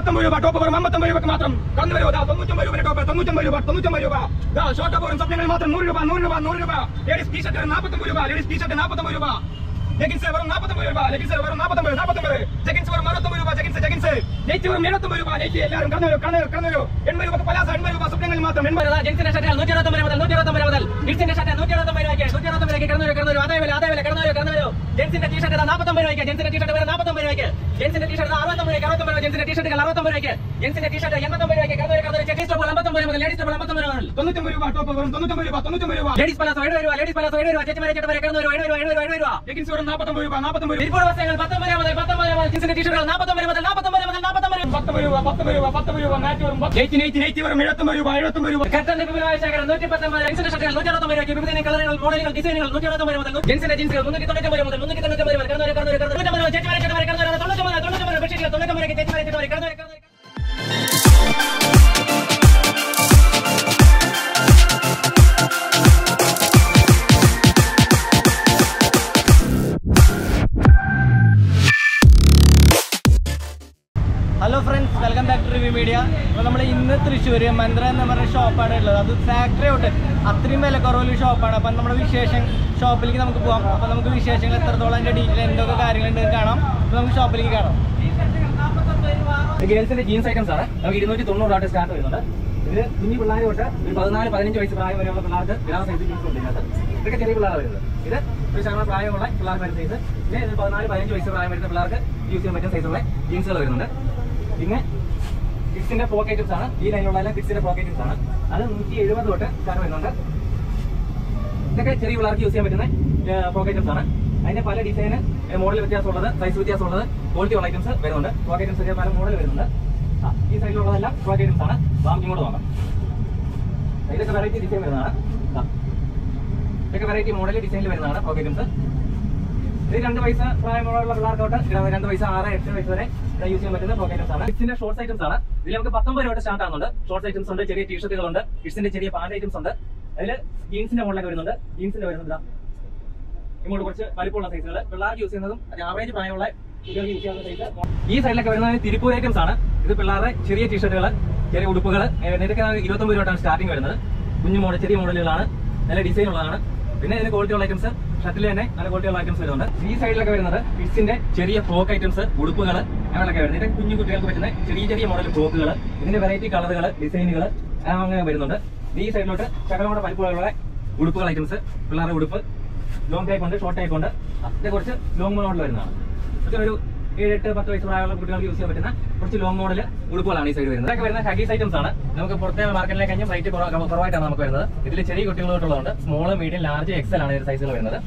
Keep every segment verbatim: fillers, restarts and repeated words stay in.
അമ്പത്തൊമ്പത് രൂപ ടോപ്പ് വെറും അമ്പത്തൊമ്പത് രൂപക്ക് മാത്രം കടന്നു വരുമോ? തൊണ്ണൂറ്റൊമ്പത് രൂപ ടോപ്പ് തൊണ്ണൂറ്റൊമ്പത് രൂപ തൊണ്ണൂറ്റൊമ്പത് രൂപ ഷോർട്ട് വെറും സ്വപ്നങ്ങൾ മാത്രം നൂറ് രൂപ നൂറ് രൂപ നൂറ് രൂപ ലേഡീസ് ടീഷർട്ട് നാൽപ്പത്തൊമ്പത് രൂപ ലേഡീസ് ടീഷർട്ട് നാൽപ്പത്തൊമ്പത് രൂപ ജഗിൻസ് വെറും നാൽപ്പത്തൊമ്പത് രൂപ ലെഗിൻസ് വെറും നാൽപ്പത്തൊമ്പത് നാൽപ്പത്തൊമ്പത് ജഗിൻസ് വെറും അറുപത്തൊമ്പത് രൂപ ജഗിൻസ് ജഗിൻസ് നെറ്റ് വെറും എഴുപത്തൊമ്പത് രൂപ നെറ്റ് എല്ലാവരും കടന്നു വരും കടന്നു കടന്നു വരും എൺപത് രൂപ പലാസ എൺപത് രൂപ സ്വപ്നങ്ങൾ മാത്രം എൺപത് ജഗിൻസിന്റെ ഷർട്ട് നൂറ്റി അറുപത്തൊമ്പത് മുതൽ നൂറ്റി അറുപത്തൊമ്പത് മുതൽ ജിൻസിന്റെ ഷർട്ട് നൂറ്റി അറുപത്തൊമ്പത് രൂപയ്ക്ക് നൂറ്റി അറുപത്തൊമ്പത് രൂപയ്ക്ക് കടന്നു വരും കടന്നു വരും അതേ വില അതേ വില കടന്നു വരും കടന്നു വരും ജെൻസിന്റെ ടീഷർട്ട് നാൽപ്പത്തൊമ്പത് രൂപയ്ക്ക് ജെൻസിന്റെ ടീഷർട്ട് വരെ നാൽപ്പത്തൊമ്പത് രൂപയ്ക്ക് ജെൻസിന്റെ ടീഷർട്ട് അറുപത്തൊമ്പത് രൂപയ്ക്ക് അറുപത്തൊമ്പത് ജെൻസിന്റെ ടീഷർട്ടുകൾ അറുപത്തൊമ്പത് രൂപയ്ക്ക് ജെൻസിന്റെ ടീഷർട്ട് എൺപത്തൊമ്പത് രൂപയ്ക്ക് കടന്നു വരും കടന്നു വരും ലേഡീസ് ടോപ്പ് അമ്പത്തൊമ്പത് മുതൽ ലേഡീസ് ടോപ്പ് അമ്പത്തൊമ്പത് മുതൽ തൊണ്ണൂറ്റൊമ്പത് രൂപ ടോപ്പ് വെറും തൊണ്ണൂറ്റൊമ്പത് രൂപ തൊണ്ണൂറ്റൊമ്പത് രൂപ ലേഡീസ് പലാസോ എഴുപത് രൂപ ലേഡീസ് പലാസോ എഴുപത് രൂപ ചേച്ചിമാരെ ചേട്ടന്മാരെ കടന്നു വരും എഴുപത് രൂപ എഴുപത് രൂപ എഴുപത് രൂപ ജെൻസ് വെറും നാൽപ്പത്തൊമ്പത് രൂപ നാൽപ്പത്തൊമ്പത് രൂപ വസ്ത്രങ്ങൾ പത്തൊമ്പത് മുതൽ പത്തൊമ്പത് മുതൽ ജിൻസിന്റെ ടീഷർട്ടുകൾ നാൽപ്പത്തൊമ്പത് മുതൽ നാൽപ്പത്തൊമ്പത് മുതൽ നാൽപ്പത്തൊമ്പത് പത്തൊമ്പത് രൂപ പത്തൊമ്പത് രൂപ പത്തൊമ്പത് രൂപ മാറ്റ് വെറും എയ്റ്റി എയ്റ്റി എയ്റ്റി വെറും എഴുപത്തൊമ്പത് രൂപ എഴുപത്തൊമ്പത് രൂപ കട്ടന്റെ വിപുലമായ ശേഖരം നൂറ്റി പത്തൊമ്പത് ജെൻസിന്റെ ഷർട്ടുകൾ നൂറ്റി അറുപത്തൊമ്പത് രൂപയ്ക്ക് വിവിധ കളറുകൾ മോഡലുകൾ ഡിസൈനുകൾ നൂറ്റി അറുപത്തൊമ്പത് മുതൽ ജെൻസിന്റെ ജീൻസുകൾ മുന്നൂറ്റി തൊണ്ണൂറ്റൊമ്പത് മുതൽ മുന്നൂറ്റി തൊണ്ണൂറ്റൊമ്പത് മുതൽ കടന്നു വരും കടന്നു വരും കടന്നു വരും ചേച്ചിമാരെ ചേട്ടന്മാരെ കടന്നു വരും തൊണ്ണൂറ്റൊമ്പത് തൊണ്ണൂറ്റൊമ്പത് ബെഡ്ഷീറ്റുകൾ തൊണ്ണൂറ്റൊമ്പത് ചേച്ചിമാരെ ചേട്ടന്മാരെ കടന്നു വരും കടന്നു വരും hello friends, welcome back to Review Media. അപ്പോൾ നമ്മൾ ഇന്ന് തൃശ്ശൂർ മന്ത്ര എന്ന് പറഞ്ഞ ഷോപ്പാണ് ഉള്ളത്. അത് ഫാക്ടറി തൊട്ട് അത്രയും വില കുറവുള്ള ഷോപ്പാണ്. അപ്പം നമ്മുടെ വിശേഷം ഷോപ്പിലേക്ക് നമുക്ക് പോകാം. അപ്പോൾ നമുക്ക് വിശേഷങ്ങൾ എത്രത്തോളം അതിൻ്റെ ഡീറ്റെയിൽ എന്തൊക്കെ കാര്യങ്ങളുണ്ട് കാണാം. അപ്പോൾ നമുക്ക് ഷോപ്പിലേക്ക് കാണാം. ഗേൾസിന്റെ ജീൻസ് ഐറ്റംസ് ആണ്. നമുക്ക് ഇരുന്നൂറ്റി തൊണ്ണൂറ് രൂപ സ്റ്റാർട്ട് വരുന്നുണ്ട്. ഇത് കുഞ്ഞു പിള്ളേർ തൊട്ട് ഒരു പതിനാല് പതിനഞ്ച് വയസ്സ് പ്രായം വരെയുള്ള പിള്ളേർക്ക് എല്ലാ സൈസ് ജീൻസ് ഉണ്ട് ഇതിനകത്ത്. ഇതൊക്കെ ചെറിയ പിള്ളേരാണ് വരുന്നത്. ഇത് ഒരു ശതമാനം പ്രായമുള്ള പിള്ളേർക്ക് വരുന്ന സൈസ്. പിന്നെ ഇത് പതിനാല് പതിനഞ്ച് വയസ്സ് പ്രായം വരുന്ന പിള്ളേർക്ക് യൂസ് ചെയ്യാൻ പറ്റുന്ന സൈസുള്ള ജീൻസുകൾ വരുന്നുണ്ട്. പിന്നെ കിഡ്സിന്റെ ഫ്രോക്ക് ഐറ്റംസ് ആണ്. ഈ ലൈനിലുള്ള എല്ലാം കിഡ്സിന്റെ ഫ്രോക്ക് ഐറ്റംസ് ആണ്. അത് നൂറ്റി എഴുപത് തൊട്ട് സ്റ്റാർട്ട് വരുന്നുണ്ട്. ഇതൊക്കെ ചെറിയ പിള്ളേർക്ക് യൂസ് ചെയ്യാൻ പറ്റുന്ന ഫ്രോക്ക് ഐറ്റംസ് ആണ്. അതിന്റെ പല ഡിസൈന് മോഡൽ വ്യത്യാസമുള്ളത്, സൈസ് വ്യത്യാസമുള്ളത്, ക്വാളിറ്റി ഉള്ള ഐറ്റംസ് വരുന്നുണ്ട്. ഫ്രോക്ക് ഐറ്റംസ് പല മോഡൽ വരുന്നുണ്ട്. ഈ സൈഡിലുള്ളതെല്ലാം ഫ്രോക്ക് ഐറ്റംസ് ആണ്. ബാക്കി ഇങ്ങോട്ട് നോക്കാം. ഇതൊക്കെ വെറൈറ്റി ഡിസൈൻ വരുന്നതാണ്. ഇതൊക്കെ വെറൈറ്റി മോഡൽ ഡിസൈനിൽ വരുന്നതാണ് ഫ്രോക്ക് ഐറ്റംസ്. ഇത് രണ്ട് പൈസ പ്രായമുള്ള പിള്ളേർക്കോട്ട് രണ്ട് പൈസ ആറ് എട്ട് വയസ്സ് വരെ യൂസ് ചെയ്യാൻ പറ്റുന്ന ഫ്രോക്ക് ഐറ്റംസ് ആണ്. കിഡ്സിന്റെ ഷോർട്സ് ഐറ്റംസ് ആണ്. ഇതിൽ നമുക്ക് പത്തൊമ്പത് രൂപ സ്റ്റാർട്ട് ആകുന്നുണ്ട്. ഷോർട്സ് ഐറ്റംസ് ഉണ്ട്, ചെറിയ ടീഷർട്ടുകളുണ്ട്, കിഡ്സിന്റെ ചെറിയ പാന്റ് ഐറ്റംസ് ഉണ്ട്. അതിൽ ജീൻസിന്റെ മോഡലൊക്കെ വരുന്നുണ്ട്. ജീൻസിന്റെ വരുന്നുണ്ട് ഇങ്ങോട്ട് കുറച്ച് വലിപ്പമുള്ള സൈസുകൾ പിള്ളേർക്ക് യൂസ് ചെയ്യുന്നതും ആവറേജ് പ്രായമുള്ള കുട്ടികൾക്ക് യൂസ് ചെയ്യുന്ന സൈസ്. ഈ സൈഡിലൊക്കെ വരുന്നത് തിരുപ്പൂർ ഐറ്റംസ് ആണ്. ഇത് പിള്ളേരുടെ ചെറിയ ടീഷർട്ടുകൾ, ചെറിയ ഉടുപ്പുകൾ. ഇതൊക്കെ ഇരുപത്തൊമ്പത് രൂപയാണ് സ്റ്റാർട്ടിങ് വരുന്നത്. കുഞ്ഞു മോഡൽ ചെറിയ മോഡലുകളാണ്, നല്ല ഡിസൈൻ ഉള്ളതാണ്. പിന്നെ ഇതിന് ക്വാളിറ്റി ഉള്ള ഐറ്റംസ്, ഷർട്ടിൽ തന്നെ നല്ല ക്വാളിറ്റി ഉള്ള ഐറ്റംസ് വരുന്നുണ്ട്. ഈ സൈഡിലൊക്കെ വരുന്നത് കിഡ്സിന്റെ ചെറിയ ഫ്രോക്ക് ഐറ്റംസ്, ഉടുപ്പുകൾ അങ്ങനെയൊക്കെ വരുന്നത്. ഇതിന്റെ കുഞ്ഞു കുട്ടികൾക്ക് പറ്റുന്ന ചെറിയ ചെറിയ മോഡൽ ഫ്രോക്കുകൾ, ഇതിന്റെ വെറൈറ്റി കളറുകൾ, ഡിസൈനുകൾ അങ്ങനെ വരുന്നുണ്ട്. ഈ സൈഡിലോട്ട് ശകലം വലിപ്പമുള്ള ഉടുപ്പുകൾ ഐറ്റംസ്, പിള്ളേരുടെ ഉടുപ്പ് ലോങ് ടൈപ്പ് ഉണ്ട്, ഷോർട്ട് ടൈപ്പ് ഉണ്ട്. ഇത് കുറച്ച് ലോങ് മോഡൽ വരുന്നതാണ്. ഇതൊക്കെ ഒരു ഏഴ് എട്ട് പത്ത് വയസ്സ് പ്രായമുള്ള കുട്ടികൾക്ക് യൂസ് ചെയ്യാൻ പറ്റുന്ന കുറച്ച് ലോങ് മോഡൽ ഉടുപ്പുകളാണ് ഈ സൈഡ് വരുന്നത്. ഇതൊക്കെ വരുന്ന ഹഗീസ് ഐറ്റംസ് ആണ്. നമുക്ക് പുറത്തെ മാർക്കറ്റിലേക്ക് കഴിഞ്ഞാൽ റേറ്റ് കുറവായിട്ടാണ് നമുക്ക് വരുന്നത്. ഇതിൽ ചെറിയ കുട്ടികളോട്ടുള്ളതുണ്ട്. സ്മോൾ, മീഡിയം, ലാർജ്, എക്സൽ ആണ് ഈ സൈസുകൾ വരുന്നത്.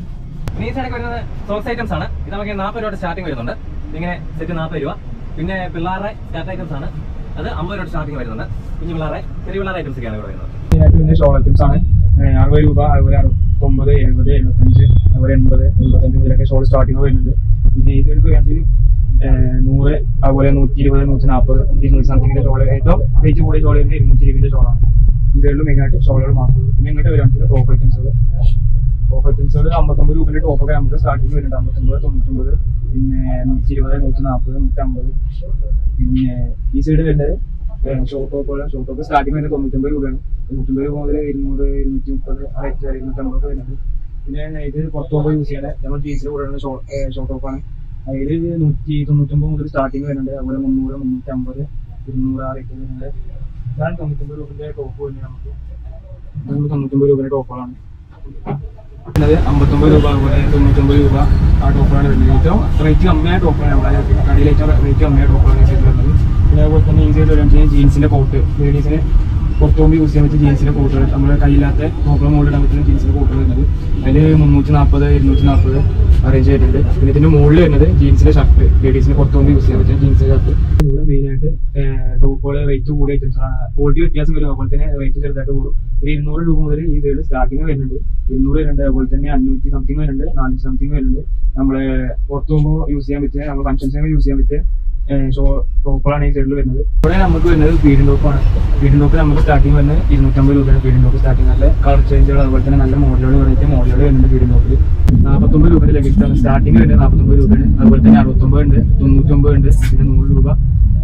ഈ സൈഡൊക്കെ വരുന്നത് സോക്സ് ഐറ്റംസ് ആണ്. ഇത് നമുക്ക് നാൽപ്പത് രൂപ സ്റ്റാർട്ടിങ് വരുന്നുണ്ട്. ഇങ്ങനെ സെറ്റ് നാൽപ്പത് രൂപ. പിന്നെ പിള്ളേരുടെ സ്റ്റാർട്ട് ഐറ്റംസ് ആണ്. അത് അമ്പത് രൂപ സ്റ്റാർട്ടിങ് വരുന്നുണ്ട്. കുഞ്ഞു പിള്ളേരെ ചെറിയ പിള്ളേരുടെ ഐറ്റംസ് ഒക്കെയാണ് ഇവിടെ വരുന്നത്. പിന്നെ ഷോൾ ഐറ്റംസ് ആണ്. അറുപത് രൂപ, അതുപോലെ അറുപത്തൊമ്പത്, എഴുപത്, എഴുപത്തഞ്ച്, അതുപോലെ എൺപത്, എൺപത്തഞ്ച് മുതലൊക്കെ ഷോൾ സ്റ്റാർട്ടിങ് വരുന്നുണ്ട്. പിന്നെ ഈ സൈഡ് വരികയാണെങ്കിൽ നൂറ്, അതുപോലെ നൂറ്റി ഇരുപത്, നൂറ്റി നാൽപ്പത്, ഇരുന്നൂറ്റി സംതിങ്ങിന്റെ ഷോൾ. ഏറ്റവും റേറ്റ് കൂടിയ ഷോൾ വരുന്നത് ഇരുന്നൂറ്റി ഇരുപതിന്റെ ഷോളാണ്. ഈ സൈഡിൽ മെയിനായിട്ട് ഷോളുകൾ മാത്രമേ. പിന്നെ ഇങ്ങോട്ട് വരികയാണെങ്കിൽ ടോപ്പ് ഐറ്റംസുകൾ ടോപ്പ് ഐറ്റംസുകൾ അമ്പത്തൊമ്പത് രൂപയുടെ ടോപ്പൊക്കെ നമുക്ക് സ്റ്റാർട്ടിങ് വരുന്നുണ്ട്. അമ്പത്തൊമ്പത്, തൊണ്ണൂറ്റൊമ്പത്, പിന്നെ നൂറ്റി ഇരുപത്, നൂറ്റി നാൽപ്പത്, നൂറ്റി അമ്പത്. പിന്നെ ഈ സൈഡ് വരുന്നത് ഷോർട്ട് ടോപ്പുകൾ. ഷോർട്ട് ടോപ്പ് സ്റ്റാർട്ടിങ് വരുന്നത് തൊണ്ണൂറ്റൊമ്പത് രൂപയാണ്. തൊണ്ണൂറ്റൊമ്പത് രൂപ മുതൽ ഇരുന്നൂറ്, ഇരുന്നൂറ്റി മുപ്പത്, റേറ്റ് വരെ ഇരുന്നൂറ്റമ്പത് വരുന്നത്. പിന്നെ ഇത് പുറത്തു പോകുമ്പോൾ യൂസ് ചെയ്യാൻ നമ്മൾ ജീൻസിൽ കൂടെയുള്ള ഷോർട്ട് ടോപ്പാണ്. അതിൽ നൂറ്റി തൊണ്ണൂറ്റൊമ്പത് മുതൽ സ്റ്റാർട്ടിങ് വരുന്നുണ്ട്. അതുപോലെ മുന്നൂറ്, മുന്നൂറ്റി അമ്പത്, ഇരുന്നൂറ് ആ റേറ്റ് വരുന്നുണ്ട്. ഇതാണ് തൊണ്ണൂറ്റൊമ്പത് രൂപയുടെ ടോപ്പ് വരുന്നത്. നമുക്ക് തൊണ്ണൂറ്റൊമ്പത് രൂപയുടെ ടോപ്പുകളാണ് വരുന്നത്. അമ്പത്തൊമ്പത് രൂപ, അതുപോലെ തൊണ്ണൂറ്റൊമ്പത് രൂപ ആ ടോപ്പുകളാണ് വരുന്നത്. ഏറ്റവും റേറ്റ് കമ്മിയായ ടോപ്പുകളാണ് നമ്മുടെ കടയിൽ ഏറ്റവും റേറ്റ് കമ്മിയായ ടോപ്പുകളാണ് ഈ സൈഡിൽ വരുന്നത്. പിന്നെ അതുപോലെ തന്നെ ഈ സൈഡിൽ വരുമ്പോൾ ജീൻസിന്റെ കോട്ട്, ലേഡീസിന് പുറത്തു പോകുമ്പോൾ യൂസ് ചെയ്യാൻ പറ്റിയ ജീൻസിന്റെ കോട്ടുകൾ, നമ്മുടെ കയ്യില്ലാത്ത ടോപ്പുകൾ മുകളിൽ ഇടാൻ പറ്റുന്ന ജീൻസിന്റെ കോട്ടുകൾ വരുന്നത്. അതിൽ മുന്നൂറ്റി നാൽപ്പത്, ഇരുന്നൂറ്റി നാൽപ്പത് അറേഞ്ച് ചെയ്തിട്ടുണ്ട്. പിന്നെ ഇതിന്റെ മുകളിൽ വരുന്നത് ജീൻസിന്റെ ഷർട്ട്, ലേഡീസിന് പുറത്തു പോകുമ്പോൾ യൂസ് ചെയ്യാൻ പറ്റിയ ജീൻസിന്റെ ഷർട്ട്. ഇവിടെ മെയിനായിട്ട് ടോപ്പുകൾ റേറ്റ് കൂടിയ ഐറ്റംസ് ആണ്. ക്വാളിറ്റി വ്യത്യാസം വരും. അതുപോലെ തന്നെ റേറ്റ് ചെറുതായിട്ട് കൂടും. ഒരു ഇരുന്നൂറ് രൂപ മുതൽ ഈ സൈഡ് സ്റ്റാർട്ടിങ് വരുന്നുണ്ട്. ഇരുന്നൂറ് വരുന്നുണ്ട്. അതുപോലെ തന്നെ അഞ്ഞൂറ്റി സംതിങ് വരുന്നുണ്ട്, നാനൂറ്റി സംതിങ് വരുന്നുണ്ട്. നമ്മള് പുറത്തു പോകുമ്പോൾ യൂസ് ചെയ്യാൻ പറ്റിയ, നമ്മൾ ഫംഗ്ഷൻസിനൊക്കെ യൂസ് ചെയ്യാൻ പറ്റിയ ടോപ്പുകളാണ് ഈ സൈഡിൽ വരുന്നത്. ഇവിടെ നമുക്ക് വരുന്നത് ഫീഡിംഗ് ടോപ്പാണ്. ഫീഡിംഗ് ടോപ്പ് നമുക്ക് സ്റ്റാർട്ടിങ് വരുന്നത് ഇരുന്നൂറ്റമ്പത് രൂപയാണ്. ഫീഡിംഗ് ടോപ്പ് സ്റ്റാർട്ടിങ് നല്ല കളർ ചേഞ്ചുകൾ, അതുപോലെ തന്നെ നല്ല മോഡലുകൾ, വെറൈറ്റി മോഡലുകൾ വരുന്നുണ്ട്. ഫീഡിംഗ് ടോപ്പിൽ നാൽപ്പത്തൊമ്പത് രൂപയുടെ ലെഗിൻസാണ് സ്റ്റാർട്ടിങ് വരുന്നത്. നാൽപ്പത്തൊമ്പത് രൂപയാണ്. അതുപോലെ തന്നെ അറുപത്തൊമ്പത് ഉണ്ട്, തൊണ്ണൂറ്റൊമ്പത് ഉണ്ട്, പിന്നെ നൂറ് രൂപ. പിന്നെ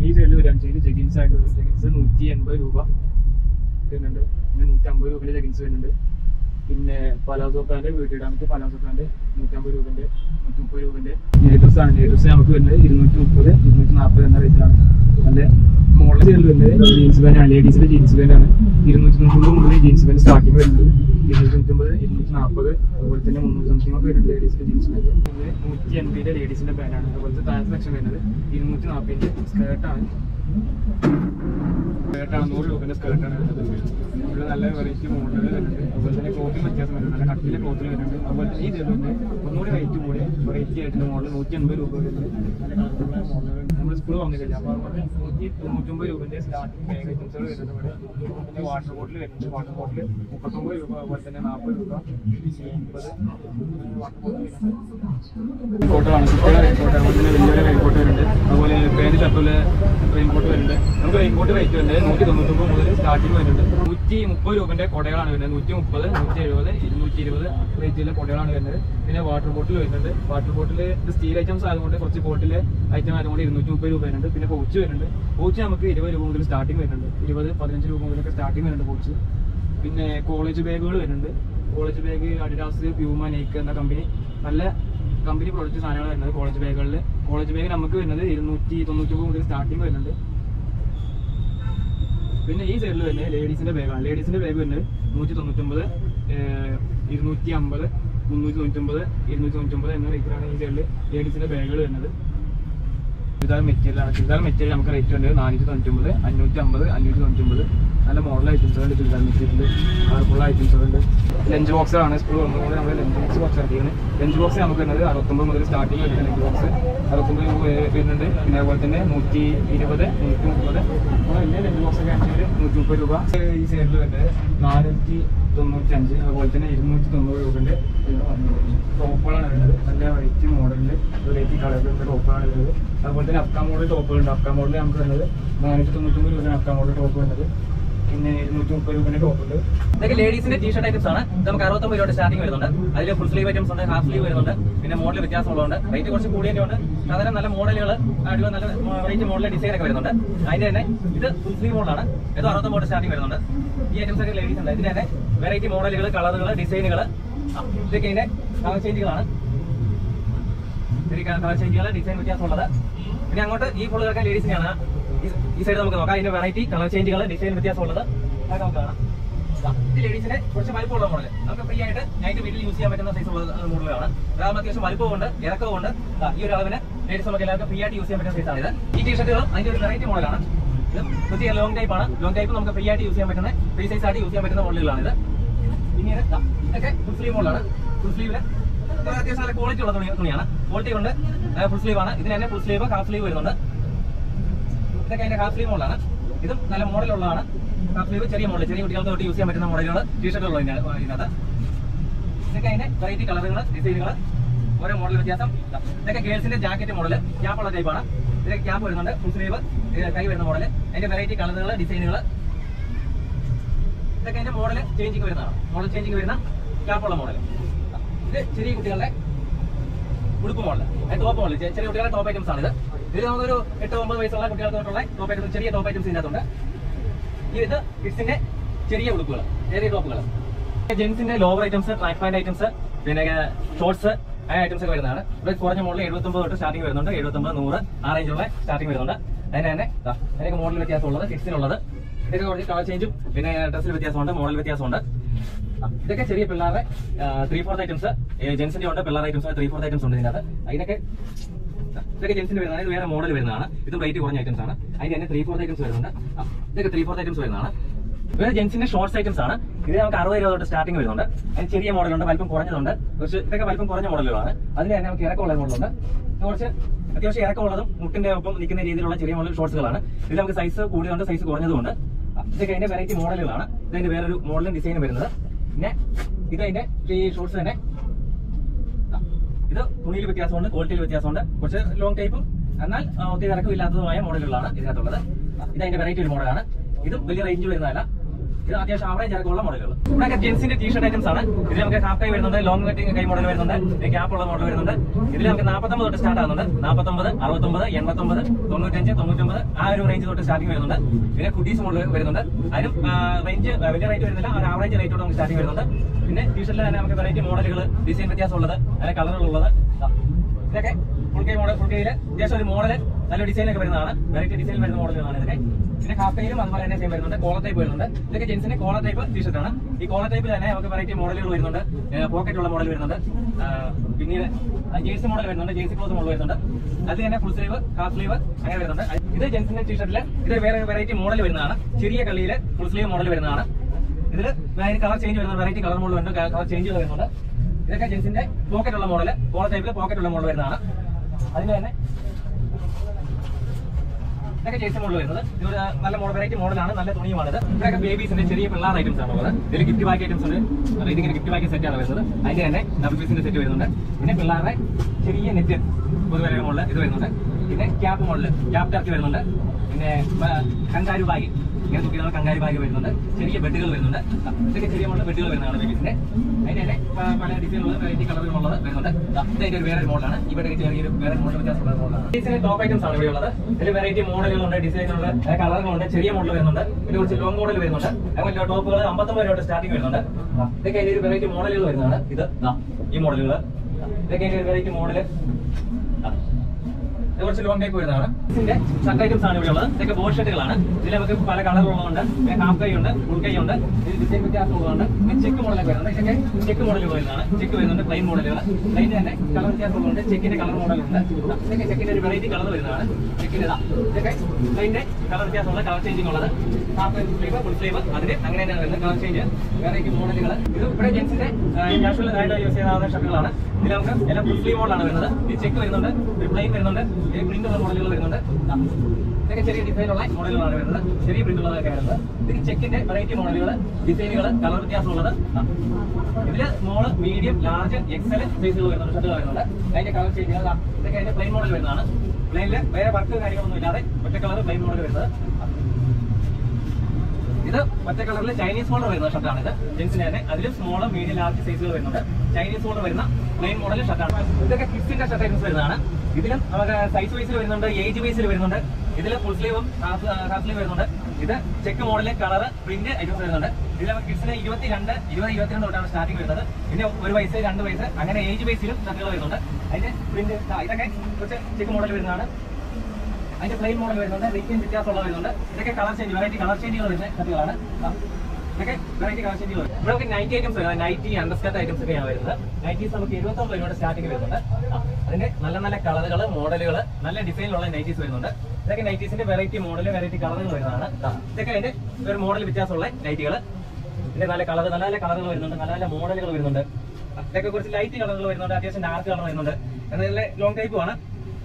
ഈ സൈഡിൽ വരികയാണെങ്കിൽ ജഗിൻസ് ആയിട്ട് വരും. ജഗിൻസ് നൂറ്റി എൺപത് രൂപ വരുന്നുണ്ട്. പിന്നെ നൂറ്റി അമ്പത് രൂപയുടെ ജഗിൻസ് വരുന്നുണ്ട്. പിന്നെ പലാസോ പാൻ്റെ വീട്ടിടാമത്തെ പലാസോ പാൻ്റെ നൂറ്റമ്പത് രൂപൻ്റെ നൂറ്റി മുപ്പത് രൂപൻ്റെ നേഡ്രസ് ആണ്. നേഡ്രസ് നമുക്ക് വരുന്നത് ഇരുന്നൂറ്റി മുപ്പത് ഇരുന്നൂറ്റി നാൽപ്പത് എന്ന റേറ്റിലാണ്. നല്ല മോഡൽ സൈഡിൽ വരുന്നത് ജീൻസ് പാൻ്റാണ്. ലേഡീസിൻ്റെ ജീൻസ് പാൻ്റാണ്. ഇരുന്നൂറ്റി തൊണ്ണൂറ് മുതൽ ജീൻസ് പാൻറ് സ്റ്റാർട്ടിങ് വരുന്നത്. ഇരുന്നൂറ്റി നൂറ്റമ്പത് ഇരുന്നൂറ്റി നാൽപ്പത് അതുപോലെ തന്നെ മുന്നൂറ്റി സംതിങ് ഒക്കെ വരുന്നത് ലേഡീസിൻ്റെ ജീൻസ് പാൻറ്. പിന്നെ നൂറ്റി എൺപതിൻ്റെ ലേഡീസിൻ്റെ പാൻ്റാണ്. അതുപോലത്തെ താഴത്തെ സെക്ഷൻ വരുന്നത് ഇരുന്നൂറ്റി നാൽപ്പതിൻ്റെ സ്കേർട്ടാണ്. സ്കേർട്ടാണ് നൂറ് രൂപേൻ്റെ സ്കേർട്ടാണ് വരുന്നത്. ഇവിടെ നല്ല വെറൈറ്റി മോഡലുകൾ വരുന്നുണ്ട്. അതുപോലെ തന്നെ ക്ലോത്തിൽ വ്യത്യാസം വരുന്നുണ്ട്. നല്ല കട്ടിലെ ക്ലോത്തിൽ വരുന്നുണ്ട്. അതുപോലെ തന്നെ ഈ ചെറുതുണ്ട് ഒന്നുകൂടി റേറ്റ് കൂടി വെറൈറ്റി ആയിട്ടുള്ള മോഡൽ നൂറ്റി എൺപത് രൂപ വരുന്നത്. നല്ല കളറുള്ള മോഡലുകൾ നമ്മൾ സ്കൂൾ വന്നിട്ടില്ല. അപ്പോൾ അതുപോലെ നൂറ്റി തൊണ്ണൂറ്റൊമ്പത് രൂപേൻ്റെ സ്റ്റാർട്ടിംഗ് ബാഗ് ഐറ്റംസുകൾ വരുന്നുണ്ട് ഇവിടെ. പിന്നെ വാട്ടർ ബോട്ടിൽ വരുന്നുണ്ട്. വാട്ടർ ബോട്ടിൽ മുപ്പത്തൊമ്പത് രൂപ അതുപോലെ തന്നെ നാൽപ്പത് രൂപ മുപ്പത് വാട്ടർ ബോട്ടിൽ വരുന്നുണ്ട്. കോട്ടാണ് കുട്ടികളുടെ റെയിൻകോട്ട്. അതുപോലെ തന്നെ വലിയൊരു റെയിൻകോട്ട് വരുന്നുണ്ട്. അതുപോലെ പേര് ഷർട്ടിലെ റെയിൻകോട്ട് വരുന്നുണ്ട്. നമുക്ക് റെയിൻകോട്ട് റേറ്റ് വരുന്നത് നൂറ്റി തൊണ്ണൂറ്റൊമ്പത് മുതൽ സ്റ്റാർട്ടിംഗ് വരുന്നുണ്ട്. നൂറ്റി മുപ്പത് രൂപൻ്റെ കുടകളാണ് വരുന്നത്. നൂറ്റി മുപ്പത് നൂറ്റി എഴുപത് ഇരുന്നൂറ്റി ഇരുപത് റേറ്റിലെ കുടകളാണ് വരുന്നത്. പിന്നെ വാട്ടർ ബോട്ടിൽ വരുന്നുണ്ട്. വാട്ടർ ബോട്ടിൽ ഇത് സ്റ്റീൽ ഐറ്റംസ് ആയതുകൊണ്ട് കുറച്ച് ബോട്ടിലെ ഐറ്റം ആയതുകൊണ്ട് ഇരുന്നൂറ്റി മുപ്പത് രൂപ വരുന്നുണ്ട്. പിന്നെ പൗച്ച് വരുന്നുണ്ട്. പൗച്ച് നമുക്ക് ഇരുപത് രൂപ മുതൽ സ്റ്റാർട്ടിംഗ് വരുന്നുണ്ട്. ഇരുപത് പതിനഞ്ച് രൂപ മുതലൊക്കെ സ്റ്റാർട്ടിംഗ് വരുന്നുണ്ട് പൗച്ച്. പിന്നെ കോളേജ് ബാഗുകൾ വരുന്നുണ്ട്. College bag Adidas Puma Nike എന്ന കമ്പനി നല്ല കമ്പനി പ്രൊഡക്റ്റ് സാധനങ്ങൾ വരുന്നത് കോളേജ് ബാഗുകളിൽ. കോളേജ് ബാഗ് നമുക്ക് വരുന്നത് ഇരുന്നൂറ്റി തൊണ്ണൂറ്റൊമ്പത് മുതൽ സ്റ്റാർട്ടിംഗ് വരുന്നുണ്ട്. പിന്നെ ഈ സൈഡിൽ വരുന്നത് ലേഡീസിൻ്റെ ബാഗാണ്. ലേഡീസിൻ്റെ ബാഗ് വരുന്നത് നൂറ്റി തൊണ്ണൂറ്റൊമ്പത് ഇരുന്നൂറ്റി അമ്പത് മുന്നൂറ്റി തൊണ്ണൂറ്റൊമ്പത് ഇരുന്നൂറ്റി തൊണ്ണൂറ്റൊമ്പത് എന്ന റേറ്റിലാണ് ഈ സൈഡിൽ ലേഡീസിൻ്റെ ബാഗുകൾ വരുന്നത്. ചുരിദാർ മെറ്റീരിയലാണ്. ചുരിദാർ മെറ്റീരിയൽ നമുക്ക് റേറ്റ് വരുന്നത് നാനൂറ്റി തൊണ്ണൂറ്റൊമ്പത് അഞ്ഞൂറ്റി അമ്പത് അഞ്ഞൂറ്റി തൊണ്ണൂറ്റൊമ്പത് നല്ല മോഡൽ ഐറ്റംസുകളുണ്ട്. ചുരിദാർ മെറ്റീരിയൽ കളർഫുൾ ഐറ്റംസുകളുണ്ട്. ലഞ്ച് ബോക്സാണ് സ്കൂൾ വന്നതുകൊണ്ട് നമ്മൾ ലഞ്ച് ബോക്സ് ബോക്സ് ഇറക്കിയത്. ലഞ്ച് ബോക്സ് നമുക്ക് വരുന്നത് അറുപത്തൊമ്പത് മുതൽ സ്റ്റാർട്ടിങ് വരുന്നത് ലഞ്ച് ബോക്സ് അറുപത്തൊമ്പത് രൂപ വരുന്നുണ്ട്. പിന്നെ അതുപോലെ തന്നെ നൂറ്റി ഇരുപത് നൂറ്റി മുപ്പത് വലിയ ലഞ്ച് ബോക്സ് ഒക്കെ ആണെങ്കിൽ നൂറ്റി മുപ്പത് രൂപ. ഈ സൈഡിൽ വരുന്നത് നാനൂറ്റി തൊണ്ണൂറ്റഞ്ച് അതുപോലെ തന്നെ ഇരുന്നൂറ്റി തൊണ്ണൂറ് രൂപൻ്റെ ടോപ്പുകളാണ് വരുന്നത്. നല്ല വെറൈറ്റി മോഡലിൽ വെറൈറ്റി കളറിലുള്ള ടോപ്പുകളാണ് വരുന്നത്. അതുപോലെ തന്നെ അഫ്ഗാൻ മോഡൽ ടോപ്പുകളുണ്ട്. അഫ്ഗാൻ മോഡൽ നമുക്ക് വരുന്നത് നാനൂറ്റി തൊണ്ണൂറ്റൊമ്പത് രൂപയാണ് അഫ്ഗാൻ മോഡൽ ടോപ്പ് വരുന്നത്. പിന്നെ ഇരുന്നൂറ്റി മുപ്പത് രൂപയുടെ ടോപ്പ് ഉണ്ട്. ഇതൊക്കെ ലേഡീസിന്റെ ടീഷർട്ട് ഐറ്റംസ് ആണ്. നമുക്ക് അറുപത്തൊമ്പത് രൂപയുടെ സ്റ്റാർട്ടിംഗ് വരുന്നുണ്ട്. അതിൽ ഫുൾ സ്ലീവ് ഐറ്റംസ് ഉണ്ട്, ഹാഫ് സ്ലീവ് വരുന്നുണ്ട്. പിന്നെ മോഡൽ വ്യത്യാസമുള്ളതുണ്ട്. റേറ്റ് കുറച്ച് കൂടിയതിന്റെ ഉണ്ട്. സാധാരണ നല്ല മോഡലുകൾ അടിവ് നല്ല വെറൈറ്റി മോഡൽ ഡിസൈൻ ഒക്കെ വരുന്നുണ്ട്. അതിന്റെ തന്നെ ഇത് ഫുൾ സ്ലീവ് മോഡലാണ്. ഇത് അറുപത്തൊമ്പത് സ്റ്റാർട്ടിംഗ് വരുന്നുണ്ട്. ഈ ഐറ്റംസ് ഒക്കെ ലേഡീസ് ഉണ്ട്. ഇതിന്റെ തന്നെ വെറൈറ്റി മോഡലുകൾ കളറുകൾ ഡിസൈനുകൾ ഇതൊക്കെ ഇതിന്റെ കളർ ചേഞ്ചുകളാണ്. കളർ ചേഞ്ചുകൾ ഡിസൈൻ വ്യത്യാസമുള്ളത്. പിന്നെ അങ്ങോട്ട് ഈ ഫുൾ കിടക്കാൻ ലേഡീസിനെയാണ്. ഈ സൈഡ് നമുക്ക് നോക്കാം. അതിന്റെ വെറൈറ്റി കളർ ചേഞ്ചുകൾ ഡിസൈൻ വ്യത്യാസമുള്ളത് നമുക്ക് കാണാം. ഇത് ലേഡീസിന്റെ കുറച്ച് വലിപ്പമുള്ള മോഡൽ നമുക്ക് ഫ്രീ ആയിട്ട് നൈറ്റ് വീട്ടിൽ യൂസ് ചെയ്യാൻ പറ്റുന്ന സൈസുള്ള മോഡലാണ്. അതാകുമ്പോൾ അത്യാവശ്യം വലിപ്പമുണ്ട് ഇറക്കമുണ്ട്. ഈ ഒരു അളവിന് ലേഡീസ് നമുക്ക് എല്ലാവർക്കും ഫ്രീ ആയിട്ട് യൂസ് ചെയ്യാൻ പറ്റുന്ന സൈസാണ് ഇത്. ഈ ടീഷർട്ടുകളും അതിന്റെ ഒരു വെറൈറ്റി മോഡലാണ്. ഇത് കുറച്ച് ലോങ് ടൈപ്പ് ആണ്. ലോങ് ടൈപ്പ് നമുക്ക് ഫ്രീ ആയിട്ട് യൂസ് ചെയ്യാൻ പറ്റുന്ന ഫ്രീ സൈസ് ആയിട്ട് യൂസ് ചെയ്യാൻ പറ്റുന്ന മോഡലുകളാണ് ഇത്. പിന്നീട് ഇതൊക്കെ ഫുൾ സ്ലീവ് മോഡലാണ്. ഫുൾ സ്ലീവില് അത്യാവശ്യം നല്ല ക്വാളിറ്റി ഉള്ള തുണിയാണ്. ക്വാളിറ്റി കൊണ്ട് ഫുൾ സ്ലീവ് ആണ്. ഇതിന് തന്നെ ഫുൾ സ്ലീവ് ഹാഫ് സ്ലീവ് വരുന്നുണ്ട്. ഇതൊക്കെ അതിന്റെ ഹാഫ് സ്ലീവ് മോഡലാണ്. ഇതും നല്ല മോഡലുള്ളതാണ്. ഹാഫ് സ്ലീവ് ചെറിയ മോഡൽ ചെറിയ കുട്ടികൾക്ക് തൊട്ട് യൂസ് ചെയ്യാൻ പറ്റുന്ന മോഡലുകൾ ടീഷർട്ടുകൾ ഇതിനകത്ത്. ഇതൊക്കെ അതിന്റെ വെറൈറ്റി കളറുകൾ ഡിസൈനുകൾ ഓരോ മോഡൽ വ്യത്യാസം. ഇതൊക്കെ ഗേൾസിന്റെ ജാക്കറ്റ് മോഡൽ ക്യാപ്പുള്ള ടൈപ്പാണ്. ഇതിന്റെ ക്യാപ്പ് വരുന്നുണ്ട്. ഫുൾ സ്ലീവ് കൈ വരുന്ന മോഡൽ. അതിന്റെ വെറൈറ്റി കളറുകൾ ഡിസൈനുകൾ ഇതൊക്കെ അതിന്റെ മോഡൽ ചേഞ്ചിങ് വരുന്നതാണ്. മോഡൽ ചേഞ്ചിങ് വരുന്ന ക്യാപ്പുള്ള മോഡൽ. ഇത് ചെറിയ കുട്ടികളുടെ ഉടുപ്പ് മോഡൽ ടോപ്പ് മോഡൽ ചെറിയ കുട്ടികളുടെ ടോപ്പ് ഐറ്റംസ് ആണ് ഇത്. ഇതിൽ നമുക്കൊരു എട്ട് ഒമ്പത് വയസ്സുള്ള കുട്ടികൾക്കുള്ള ടോപ്പ് ഐറ്റംസ് ചെറിയ ടോപ്പ് ഐറ്റംസ് ഇതിനകത്തുണ്ട്. ഇത് കിഡ്സിന്റെ ചെറിയ ഉടുപ്പുകൾ ചെറിയ ടോപ്പുകൾ. ജെൻസിന്റെ lower items track pant items പിന്നെ ഷോർട്സ് ആ ഐറ്റംസ് ഒക്കെ വരുന്നതാണ്. ഇവിടെ കുറഞ്ഞ മോഡൽ എഴുപത്തൊമ്പത് തൊട്ട് സ്റ്റാർട്ടിംഗ് വരുന്നുണ്ട്. എഴുപത്തൊമ്പത് നൂറ് ആ റേഞ്ചുള്ള സ്റ്റാർട്ടിംഗ് വരുന്നുണ്ട്. അതിന് തന്നെ അതിനൊക്കെ മോഡൽ വ്യത്യാസമുള്ളത് കിഡ്സിനുള്ളത്. ഇതൊക്കെ കുറച്ച് കളർ ചേഞ്ചും പിന്നെ ഡ്രസ്സിൽ വ്യത്യാസമുണ്ട്, മോഡൽ വ്യത്യാസമുണ്ട്. ഇതൊക്കെ ചെറിയ പിള്ളേരുടെ ത്രീ ഫോർത്ത് ഐറ്റംസ് ജെൻസിന്റെ ഉണ്ട്. പിള്ളേർ ഐറ്റംസ് ത്രീ ഫോർത്ത് ഐറ്റംസ് ഉണ്ട് ഇതിനകത്ത്. അതിനൊക്കെ ഇതൊക്കെ ജെൻസിന്റെ വരുന്നതാണ്. ഇത് വേറെ മോഡൽ വരുന്നതാണ്. ഇതും റേറ്റ് കുറഞ്ഞ ഐറ്റംസ് ആണ്. അതിന്റെ തന്നെ ത്രീ ഫോർത്ത് ഐറ്റംസ് വരുന്നുണ്ട്. ഇതൊക്കെ ത്രീ ഫോർത്ത് ഐറ്റംസ് വരുന്നതാണ്. വേറെ ജെൻസിന്റെ ഷോർട്സ് ഐറ്റംസ് ആണ്. ഇത് നമുക്ക് അറുപത് രൂപ തൊട്ട് സ്റ്റാർട്ടിംഗ് വരുന്നുണ്ട്. അതിന് ചെറിയ മോഡലുണ്ട്, വലിപ്പം കുറഞ്ഞതുണ്ട്. കുറച്ച് ഇതൊക്കെ വലിപ്പം കുറഞ്ഞ മോഡലുകളാണ്. അതിന് തന്നെ നമുക്ക് ഇറക്കമുള്ള മോഡലുണ്ട്. കുറച്ച് അത്യാവശ്യം ഇറക്കമുള്ളതും മുട്ടിന്റെ ഒപ്പം നിൽക്കുന്ന രീതിയിലുള്ള ചെറിയ മോഡൽ ഷോർട്സുകളാണ്. ഇതിൽ നമുക്ക് സൈസ് കൂടിയതുണ്ട്, സൈസ് കുറഞ്ഞതുകൊണ്ട്. ഇതൊക്കെ അതിന്റെ വെറൈറ്റി മോഡലുകളാണ്. ഇതിന്റെ വേറൊരു മോഡലും ഡിസൈനും വരുന്നത്. പിന്നെ ഇത് അതിന്റെ ഈ ഷോർട്സ് തന്നെ ഇത് തുണിയിൽ വ്യത്യാസമുണ്ട്, ക്വാളിറ്റിയിൽ വ്യത്യാസമുണ്ട്. കുറച്ച് ലോങ് ടൈപ്പും എന്നാൽ ഒത്തിരി ഇറക്കമില്ലാത്തതുമായ മോഡലുകളാണ് ഇതിനകത്തുള്ളത്. ഇത് അതിന്റെ വെറൈറ്റി ഒരു മോഡലാണ്. ഇതും വലിയ റേഞ്ച് വരുന്നതല്ല. ഇത് അത്യാവശ്യം ആവറേജ് ഇറക്കമുള്ള മോഡലുകൾ. ഇവിടെ ജെൻസിന്റെ ടീഷർട്ട് ഐറ്റംസ് ആണ്. ഇതിൽ നമുക്ക് ഹാഫ് കൈ വരുന്നുണ്ട്, ലോങ് കട്ടിങ് കൈ മോഡൽ വരുന്നുണ്ട്, ക്യാപ്പ് ഉള്ള മോഡൽ വരുന്നുണ്ട്. ഇതിൽ നമുക്ക് നാൽപ്പത്തൊമ്പത് തൊട്ട് സ്റ്റാർട്ട് ആകുന്നുണ്ട്. നാൽപ്പത്തൊമ്പത്, അറുപത്തൊമ്പത്, എൺപത്തൊമ്പത്, തൊണ്ണൂറ്റഞ്ച്, തൊണ്ണൂറ്റൊമ്പത് ആ ഒരു റേഞ്ച് തൊട്ട് സ്റ്റാർട്ടിംഗ് വരുന്നുണ്ട്. പിന്നെ കുട്ടീസ് മോഡൽ വരുന്നുണ്ട്. അതിനും റേഞ്ച് വലിയ റേറ്റ് വരുന്നില്ല, ഒരു ആവറേജ് റേറ്റ് നമുക്ക് സ്റ്റാർട്ടിംഗ് വരുന്നുണ്ട്. പിന്നെ ടീഷർട്ടിൽ തന്നെ നമുക്ക് വെറൈറ്റി മോഡലുകൾ, ഡിസൈൻ വ്യത്യാസമുള്ളത്, അതിന്റെ കളറുകളുള്ളത്. ഇതൊക്കെ ഫുൾ കൈ മോഡൽ, ഫുൾ കൈയിൽ അത്യാവശ്യം ഒരു മോഡൽ നല്ല ഡിസൈനൊക്കെ വരുന്നതാണ്. വെറൈറ്റി ഡിസൈൻ വരുന്ന മോഡലുകളാണ് ഇതൊക്കെ. പിന്നെ ഹാഫ് കൈയിലും അതുപോലെ തന്നെ സെയിം വരുന്നുണ്ട്. കോളർ ടൈപ്പ് വരുന്നുണ്ട്. ഇതൊക്കെ ജെൻസിന്റെ കോളർ ടൈപ്പ് ടീഷർട്ട് ആണ്. ഈ കോളർ ടൈപ്പിൽ തന്നെ നമുക്ക് വെറൈറ്റി മോഡലുകൾ വരുന്നുണ്ട്. പോക്കറ്റ് ഉള്ള മോഡൽ വരുന്നുണ്ട്. പിന്നീട് ജേഴ്സി മോഡൽ വരുന്നുണ്ട്, ജേഴ്സി ക്ലോത്ത് മോഡൽ വരുന്നുണ്ട്. അത് തന്നെ ഫുൾ സ്ലീവ്, ഹാഫ് സ്ലീവ് അങ്ങനെ വരുന്നുണ്ട്. ഇത് ജെൻസിന്റെ ടീഷർട്ടിൽ ഇത് വേറെ വെറൈറ്റി മോഡൽ വരുന്നതാണ്. ചെറിയ കള്ളിയിൽ ഫുൾ സ്ലീവ് മോഡൽ വരുന്നതാണ്. ഇതിൽ കളർ ചേഞ്ച് വരുന്നത്, വെറൈറ്റി കളർ മോഡൽ വരുന്നുണ്ട്, കളർ ചേഞ്ച് വരുന്നുണ്ട്. ഇതൊക്കെ ജെൻസിന്റെ പോക്കറ്റ് ഉള്ള മോഡൽ, കോളർ ടൈപ്പിൽ പോക്കറ്റ് ഉള്ള മോഡൽ വരുന്നതാണ്. അതിന് തന്നെ ഇതൊക്കെ ജേഴ്സി മോഡൽ വരുന്നത്. ഇതൊരു നല്ല മോഡൽ, വെറൈറ്റി മോഡലാണ്, നല്ല തുണിയുമാണിത്. ഇതൊക്കെ ബേബീസിന്റെ ചെറിയ പിള്ളേർ ഐറ്റംസ് ആണ് ഉള്ളത്. ഇതിൽ ഗിഫ്റ്റ് ബാക്ക് ഐറ്റംസ് ഉണ്ട്. ഇതിങ്ങനെ ഗിഫ്റ്റ് ബാക്ക് സെറ്റ് ആണ് വരുന്നത്. അതിന്റെ തന്നെ ഡബിൾ പീസിന്റെ സെറ്റ് വരുന്നുണ്ട്. പിന്നെ പിള്ളേരുടെ ചെറിയ നെറ്റ് പൊതുവരെ മോഡൽ ഇത് വരുന്നുണ്ട്. പിന്നെ ക്യാപ്പ് മോഡൽ, ക്യാപ്പ് ടർക്കി വരുന്നുണ്ട്. പിന്നെ കങ്കാരു ബാഗ്, ഇങ്ങനെ തൂക്കി നമ്മൾ കങ്കാരു ബാഗ് വരുന്നുണ്ട്. ചെറിയ ബെഡുകൾ വരുന്നുണ്ട്. ഇതൊക്കെ ചെറിയ മോഡൽ ബെഡുകൾ വരുന്നതാണ് ബേബീസിന്റെ. അതിന്റെ തന്നെ പല ഡിസൈനുള്ള വെറൈറ്റി കളറുകളുള്ളത് വരുന്നുണ്ട്. ഇതിന്റെ ഒരു വേറെ മോഡലാണ്. ഇവിടെ ചെറിയൊരു വേറെ മോഡൽ വ്യത്യാസമുള്ള മോഡലാണ്. ബേബീസിന്റെ ടോപ്പ് ഐറ്റംസ് ആണ് ഇവിടെ ഉള്ളത്. ഇതിൽ വെറൈറ്റി മോഡലുകളുണ്ട്, ഡിസൈനുകളുണ്ട്, കളറുകളുണ്ട്. ചെറിയ മോഡൽ വരുന്നുണ്ട്. പിന്നെ കുറച്ച് ലോങ് മോഡൽ വരുന്നുണ്ട്. അതുപോലെ ടോപ്പുകൾ അമ്പത്തൊമ്പത് രൂപ സ്റ്റാർട്ടിംഗ് വരുന്നുണ്ട്. ഇതൊക്കെ അതിന്റെ ഒരു വെറൈറ്റി മോഡലുകൾ വരുന്നതാണ്. ഇത് ഈ മോഡലുകൾ, ഇതൊക്കെ അതിന്റെ ഒരു വെറൈറ്റി മോഡല്. കുറച്ച് ലോങ് ടൈപ്പ് വരുന്നതാണ്. ഇതിന്റെ ഷർട്ട് ഐറ്റംസ് ആണ് ഇവിടെ ഉള്ളത്. ഇതൊക്കെ ബോൾ ഷർട്ടുകളാണ്. ഇതിൽ നമുക്ക് പല കളറുകളുണ്ട്. പിന്നെ ഹാഫ് കൈ ഉണ്ട്, ഫുൾ കൈ ഉണ്ട്. ഇത് ഡിസൈൻ വ്യത്യാസമുള്ളതുണ്ട്. പിന്നെ ചെക്ക് മോഡലൊക്കെ വരുന്നുണ്ട്. ഇതൊക്കെ ചെക്ക് മോഡലുകൾ വരുന്നതാണ്. ചെക്ക് വരുന്നുണ്ട്, പ്ലെയിൻ മോഡലുകൾ. പ്ലെയിൻ്റെ തന്നെ കളർ വ്യത്യാസമുണ്ട്. ചെക്കിന്റെ കളർ മോഡലുണ്ട്. ഇതൊക്കെ ചെക്കിന്റെ ഒരു വെറൈറ്റി കളർ വരുന്നതാണ്. ചെക്കിന്റെ ഇതൊക്കെ പ്ലെയിന്റെ കളർ വ്യത്യാസമുള്ള, കളർ ചേഞ്ചിങ് ഉള്ളത്. ഹാഫ് സ്ലീവ്, ഫുൾ സ്ലീവ്, അതിന് അങ്ങനെ തന്നെയാണ് വരുന്നത്. കളർ ചേഞ്ച്, വെറൈറ്റി മോഡലുകൾ. ഇത് ഇവിടെ ജെൻസിന്റെ കാഷ്വൽ ആയിട്ട് യൂസ് ചെയ്യുന്ന ഷർട്ടുകളാണ്. ഇതിൽ നമുക്ക് എല്ലാം ഫുൾ സ്ലീവ് മോഡലാണ് വരുന്നത്. ഇത് ചെക്ക് വരുന്നുണ്ട്, പ്ലെയിൻ വരുന്നുണ്ട്, പ്രിന്റ് ഉള്ള മോഡലുകൾ വരുന്നുണ്ട്. ഇതൊക്കെ ചെറിയ ഡിസൈനുള്ള മോഡലുകളാണ് വരുന്നത്. ചെറിയ പ്രിന്റ് ഉള്ളതൊക്കെ വരുന്നത്. ഇത് ചെക്കിന്റെ വെറൈറ്റി മോഡലുകൾ, ഡിസൈനുകൾ, കളർ വ്യത്യാസമുള്ളത്. ഇതില് സ്മോള്, മീഡിയം, ലാർജ്, എക്സൽ സൈസുകൾ വരുന്നുണ്ട്, ഷർട്ടുകൾ വരുന്നുണ്ട്. അതിന്റെ കളർ ചേഞ്ചുകൾ ഇതൊക്കെ അതിന്റെ പ്ലെയിൻ മോഡൽ വരുന്നതാണ്. പ്ലെയിനില് വേറെ വർക്ക് കാര്യങ്ങളൊന്നും ഇല്ലാതെ ഒറ്റ കളർ പ്ലെയിൻ മോഡൽ വരുന്നത്. ഇത് ഒറ്റ കളറിൽ ചൈനീസ് മോഡൽ വരുന്ന ഷർട്ടാണ്. ഇത് ജെൻസിന് തന്നെ. അതിലും സ്മോള്, മീഡിയം, ലാർജ് സൈസുകൾ വരുന്നുണ്ട്. ചൈനീസ് മോഡൽ വരുന്ന പ്ലെയിൻ മോഡൽ ഷർട്ടാണ്. ഇതൊക്കെ കിഡ്സിന്റെ ഷർട്ട് ഐറ്റംസ് വരുന്നതാണ്. ഇതിലും നമുക്ക് സൈസ് വൈസിൽ വരുന്നുണ്ട്, ഏജ് വൈസിൽ വരുന്നുണ്ട്. ഇതിൽ ഫുൾ സ്ലീവും ഹാഫ് ഹാഫ് സ്ലീവ് വരുന്നുണ്ട്. ഇത് check model, colour, print items വരുന്നുണ്ട്. ഇതിൽ നമുക്ക് കിഡ്സിന് ഇരുപത്തി രണ്ട് ഇരുപത് ഇരുപത്തിരണ്ട് തൊട്ടാണ് സ്റ്റാർട്ടിംഗ് വരുന്നത്. പിന്നെ ഒരു വയസ്സ്, രണ്ട് വയസ്സ്, അങ്ങനെ ഏജ് വൈസിലും ഷർട്ടുകൾ വരുന്നുണ്ട്. അതിന്റെ പ്രിന്റ് ഇതൊക്കെ കുറച്ച് ചെക്ക് മോഡൽ വരുന്നതാണ്. അതിന്റെ പ്ലെയിൻ മോഡൽ വരുന്നുണ്ട്, ഡിസൈൻ വ്യത്യാസമുള്ള വരുന്നുണ്ട്. ഇതൊക്കെ കളർ ചേഞ്ച്, വെറൈറ്റി കളർ ചേഞ്ചുകൾ വരുന്ന ഷർട്ടുകളാണ്. ഇതൊക്കെ വെറൈറ്റി കളർ ചേഞ്ചുകൾ വരും. ഇവിടെ നമുക്ക് നൈറ്റി ഐറ്റംസ് വരുന്നത്, നൈറ്റി, അണ്ടർസ്കർട്ട് ഐറ്റംസ് ഒക്കെയാണ് വരുന്നത്. നൈറ്റീസ് നമുക്ക് എഴുപത്തൊമ്പത് രൂപയുടെ സ്റ്റാർട്ടിംഗ് വരുന്നുണ്ട്. അതിന്റെ നല്ല നല്ല കളറുകൾ, മോഡലുകൾ, നല്ല ഡിസൈനിലുള്ള നൈറ്റീസ് വരുന്നുണ്ട്. ഇതൊക്കെ നൈറ്റീസിന്റെ വെറൈറ്റി മോഡൽ, വെറൈറ്റി കളറുകൾ വരുന്നതാണ്. ഇതൊക്കെ അതിന്റെ ഒരു മോഡൽ വ്യത്യാസമുള്ള നൈറ്റികൾ. ഇതിന്റെ നല്ല കളർ, നല്ല നല്ല കളറുകൾ വരുന്നുണ്ട്, നല്ല നല്ല മോഡലുകൾ വരുന്നുണ്ട്. ഇതൊക്കെ കുറച്ച് ലൈറ്റ് കളറുകൾ വരുന്നുണ്ട്, അത്യാവശ്യം ഡാർക്ക് കളർ വരുന്നുണ്ട്. നല്ല ലോങ് ടൈപ്പ് ആണ്.